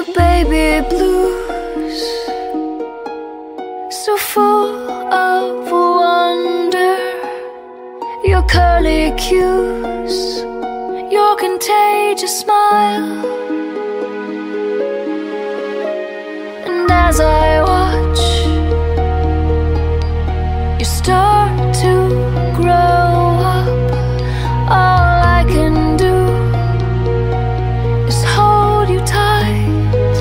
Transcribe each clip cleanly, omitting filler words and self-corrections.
your baby blues, so full of wonder. Your curly cues, your contagious smile. And as I watch you start to grow up, all I can do is hold you tight,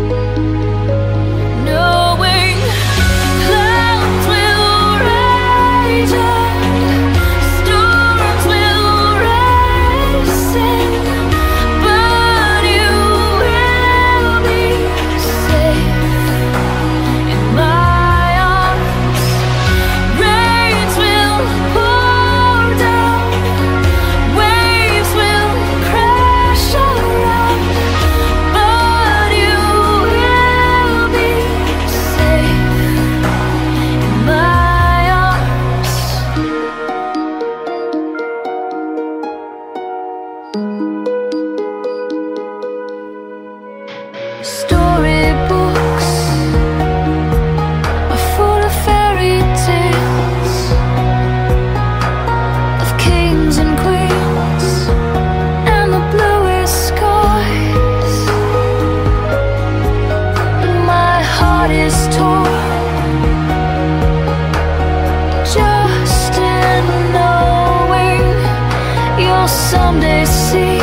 knowing clouds will rage and storms will race in, but you will be safe in my arms. Rains will pour down, waves will crash around, but you will be safe in my arms. Storybooks are full of fairy tales of kings and queens and the bluest skies. But my heart is torn just in knowing you'll someday see